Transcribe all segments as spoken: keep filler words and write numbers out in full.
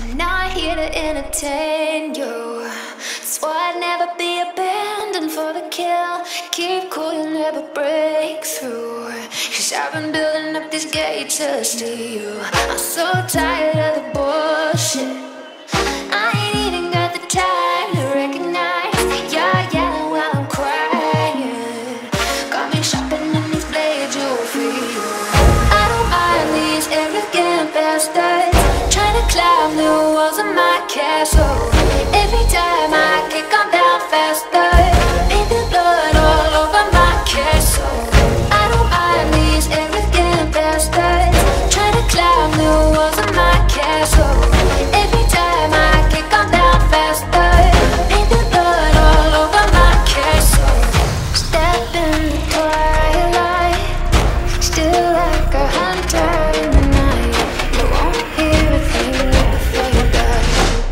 I'm not here to entertain you. Swore I'd never be abandoned for the kill. Keep cool, you'll never break through. Cause I've been building up these gates just to you. I'm so tired of the bullshit. I ain't even got the time to recognize that you're yelling while I'm crying. Got me sharpening these blades, you'll feel. I don't mind these arrogant bastards trying to climb the walls of my castle. Every time I kick them down faster, paint the blood all over my castle. I don't mind these arrogant bastards trying to climb the walls of my castle. Every time I kick them down faster, paint the blood all over my castle. Step in the twilight, still like a hunter in the night. You won't hear a thing before you die.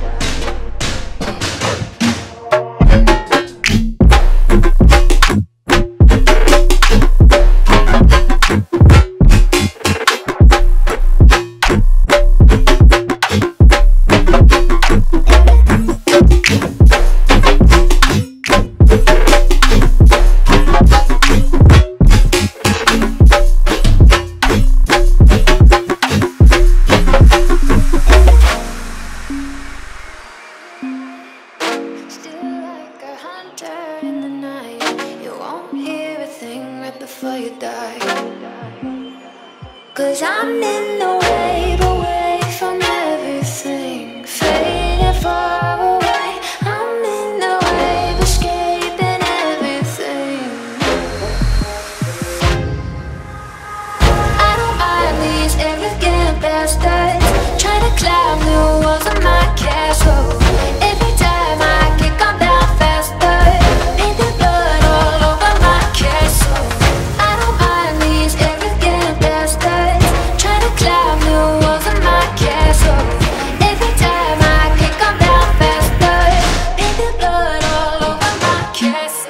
Still like a hunter in the night. You won't hear a thing right before you die. Cause I'm in the wave away from everything, fading far away. I'm in the wave, escaping everything. I don't mind these arrogant bastards trying to climb the walls of my castle. Every time I kick them down faster, paint the blood all over my castle. I don't mind these arrogant bastards trying to climb the walls of my castle. Every time I kick them down faster, paint the blood all over my castle.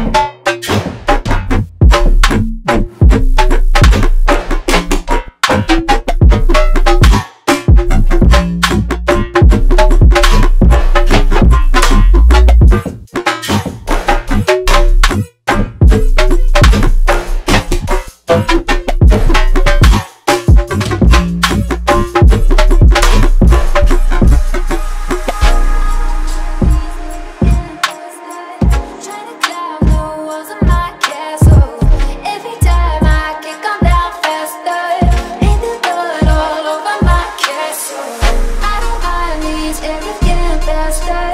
Trying to climb the walls of my castle. Every time I kick them down faster, paint the blood all over my castle. I don't mind these arrogant bastards